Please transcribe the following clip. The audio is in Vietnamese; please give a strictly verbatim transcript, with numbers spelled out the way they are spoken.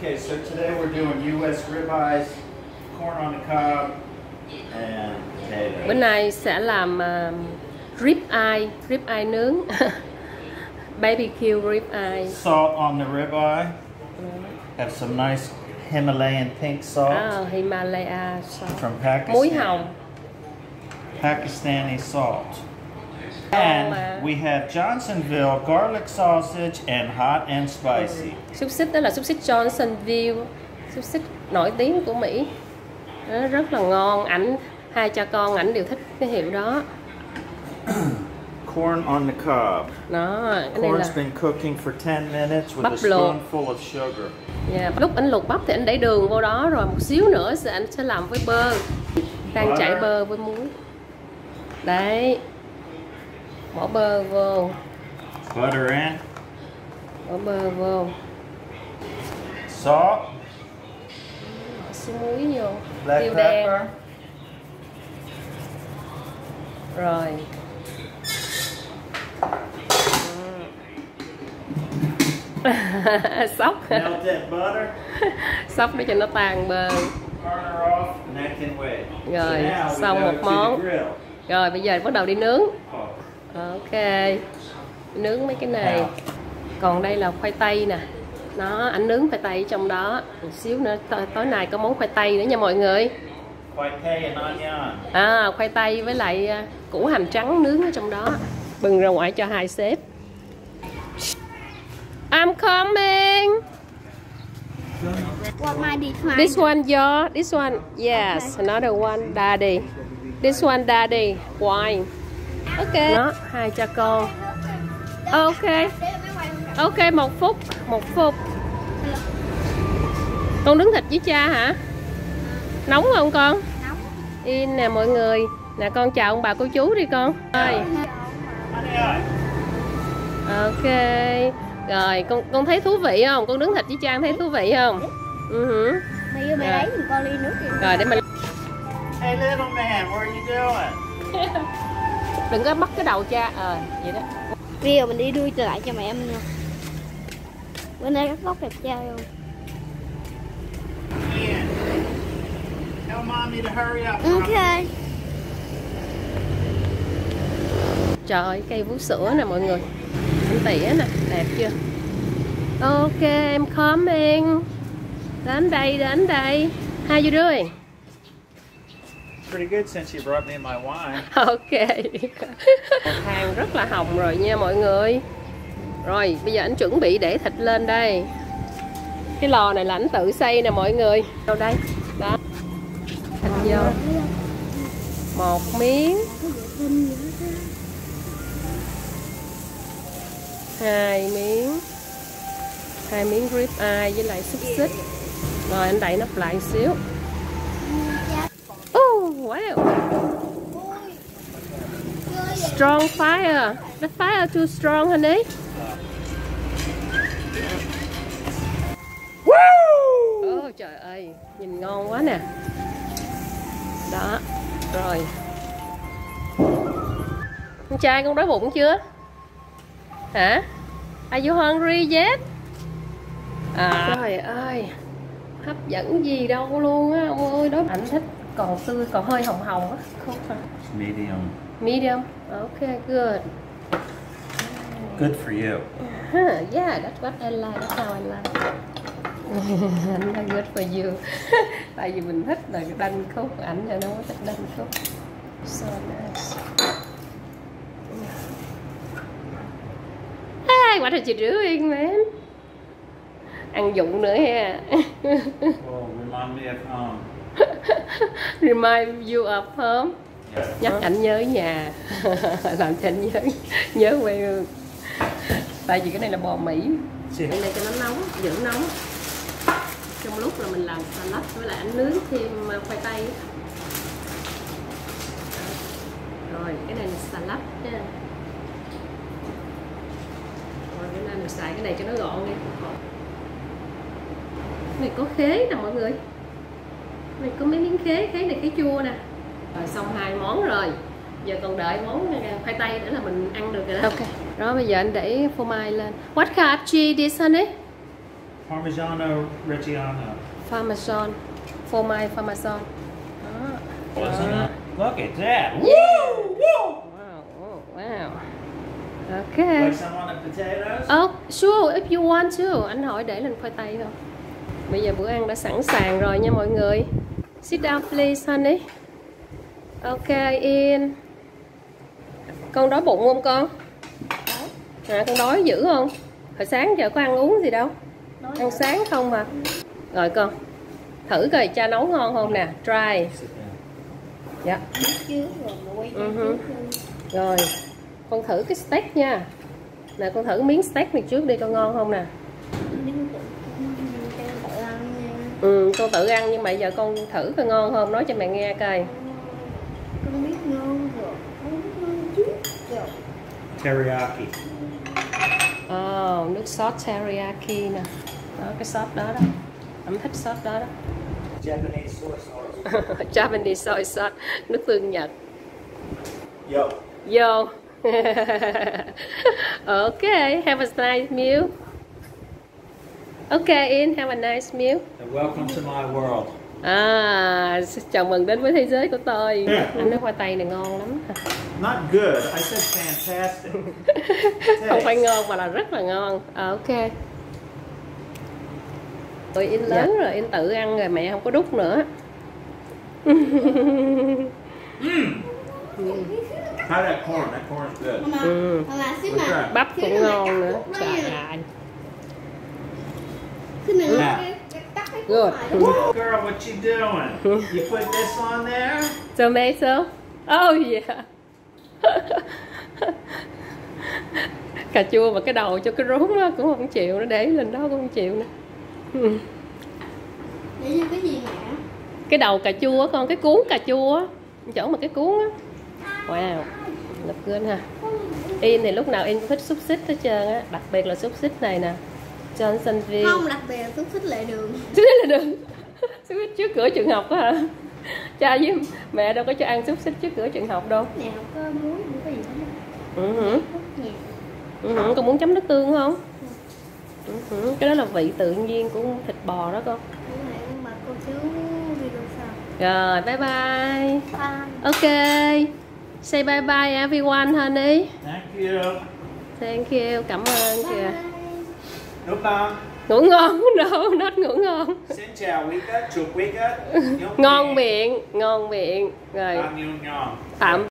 Okay, so today we're doing U S ribeyes, corn on the cob, and potatoes. Bữa nay sẽ làm uh, rib eye, rib eye nướng, B B Q rib eye. Salt on the ribeye. Have some nice Himalayan pink salt. Oh, Himalaya salt. From Pakistan. Muối hồng. Pakistani salt. And we have Johnsonville garlic sausage and hot and spicy. Xúc xích đó là xúc xích Johnsonville, xúc xích nổi tiếng của Mỹ. Đó, rất là ngon. Ảnh hai cha con ảnh đều thích cái hiệu đó. Corn on the cob. Đó, cái này Corn's là been cooking for ten minutes with bắp a luộc. spoonful of sugar. Yeah, lúc anh luộc bắp thì anh để đường vô đó, rồi một xíu nữa sẽ anh sẽ làm với bơ. Đang chảy bơ với muối. Đấy. Bỏ bơ vô. Butter in. Bỏ bơ vô. Salt. Bỏ xíu muối vô. Black Tiêu đen. pepper. Rồi. Sóc. Melted butter. Sóc để cho nó tan bơ. Turn her off, and that can wait. Rồi, So now we xong go một to món. the grill. Rồi bây giờ bắt đầu đi nướng. Oh. Ok. Nướng mấy cái này. Còn đây là khoai tây nè. Nó ảnh nướng khoai tây ở trong đó. Một xíu nữa tối, tối nay có món khoai tây nữa nha mọi người. Khoai tây and onion. À, khoai tây với lại củ hành trắng nướng ở trong đó. Bưng ra ngoài cho hai sếp. I'm coming. What might be fine? This one your, this one, yes, another one, daddy. This one daddy, wine. Okay. Nó hai cha con. Ok. Ok, một phút, một phút. Con nướng thịt với cha hả? Nóng không con? Nóng. In nè mọi người. Nè con chào ông bà cô chú đi con. Rồi. Ok. Rồi con con thấy thú vị không? Con nướng thịt với cha thấy thú vị không? Uh-huh. Mày yêu mày lấy mình con ly nước đi. Rồi để mình. Hey little man, what are you doing? Đừng có bắt cái đầu cha. Ờ à, vậy đó. Bây giờ mình đi đuôi trở lại cho mẹ em nha. Bữa nay cắt tóc đẹp trai không? Ian, tell mommy to hurry up. Ok. Trời ơi, cây vú sữa nè mọi người. Anh tỉa nè, đẹp chưa? Ok, em coming. Đến đây, đến đây. How you doing? Pretty good since you brought me my wine. Ok. Than rất là hồng rồi nha mọi người. Rồi, bây giờ anh chuẩn bị để thịt lên đây. Cái lò này là anh tự xây nè mọi người. Đâu đây? Đó. Thịt vô. Một miếng. Hai miếng. Hai miếng rib eye với lại xúc xích. Rồi anh đậy nắp lại một xíu. Oh, wow. Strong fire. The fire too strong honey. Woo! Oh trời ơi, nhìn ngon quá nè. Đó. Rồi. Con trai con đói bụng chưa? Hả? Are you hungry yet? À, trời ơi, hấp dẫn gì đâu luôn á ông ơi. Đó ảnh thích còn tươi, còn hơi hồng hồng á. Không phải. Medium. Medium. Ok, good. Good for you. Huh, yeah, that's what I like. That's how I like. Anh là good for you. Tại vì mình thích là đanh khúc, ảnh cho nó thích đanh khúc. So nice. Hey, what are you doing, man? Ăn dụng nữa ha. Oh, remind me of home. Remind you of home. Yeah. Nhắc anh nhớ nhà. Làm cho anh nhớ nhớ quê hương. Tại vì cái này là bò Mỹ. Cái này cho nó nóng, giữ nóng. Trong lúc là mình làm salad với lại anh nướng thêm khoai tây. Rồi cái này là salad nha. Rồi cái này mình xài cái này cho nó gọn đi. Này có khế nè mọi người. Này có mấy miếng khế, khế này khế chua nè. Rồi xong hai món rồi. Giờ còn đợi món khoai tây nữa là mình ăn được rồi đó. Ok. Rồi bây giờ anh để phô mai lên. What kind of cheese this honey? Parmigiano Reggiano. Parmesan, phô mai Parmesan. Đó. Wasn't Đó. it? Look at that. Yeah. Woo! Woo! Wow, oh, wow. Okay. Like some on the potatoes? Oh, sure, if you want to. Anh hỏi để lên khoai tây thôi. Bây giờ bữa ăn đã sẵn sàng rồi nha mọi người. Sit down please, honey. Okay, in. Con đói bụng không con? À, con đói dữ không? Hồi sáng giờ có ăn uống gì đâu. Ăn sáng không mà. Rồi con. Thử coi cha nấu ngon không nè. Try. Dạ. Uh-huh. Rồi. Con thử cái steak nha. Nè con thử miếng steak này trước đi, con ngon không nè. Ừ, con tự ăn nhưng mà giờ con thử coi ngon không, nói cho mẹ nghe coi. Con biết ngon rồi, con biết ngon trước rồi. Teriyaki. Oh, nước sốt teriyaki nè. Đó, cái sốt đó đó. Em thích sốt đó đó. Japanese soy sauce. Japanese soy sauce, nước tương Nhật. Yo. Vô. Okay, have a nice meal. Okay, In, have a nice meal. And welcome to my world. À, chào mừng đến với thế giới của tôi. Anh nói khoai tây này ngon lắm. Not good. I said fantastic. Không phải ngon mà là rất là ngon. À, ok. Tôi In lớn dạ. Rồi, In tự ăn rồi, mẹ không có đút nữa. Mm. How that corn? That corn's good. Mama, Ừ. mama, xin What's mà. that? Bắp cũng ngon nữa. Trời ơi. Xin nữa. À. Good. Girl, what you doing? You put this on there? Tomato. Oh yeah. Cà chua mà cái đầu cho cái rốn đó cũng không chịu, nó để lên đó cũng không chịu nữa. Để như cái gì mẹ? Cái đầu cà chua á con, cái cuốn cà chua á, chỗ mà cái cuốn á. Wow, ngập gân ha. In thì lúc nào In cũng thích xúc xích hết trơn á, đặc biệt là xúc xích này nè. Johnsonville. Không, đặc biệt là xúc xích lệ đường. Xúc xích là đường. Xúc xích trước cửa trường học á hả? Cha với mẹ đâu có cho ăn xúc xích trước cửa trường học đâu. Nè không có muối, không có gì hết. Ừ hử. Nhẹ. Ừ hử. Con muốn chấm nước tương không? Ừ hử. Cái đó là vị tự nhiên của thịt bò đó con. Bữa nay mà cô chú video sau. Rồi, bye bye. Bye. Ok. Say bye bye everyone honey. Thank you. Thank you, cảm ơn kìa. Bye. No problem. Ngủ ngon, no, not ngủ ngon. Xin chào quý khách, chúc quý khách. Ngon miệng, ngon miệng. Rồi, Bao nhiêu ngon. tạm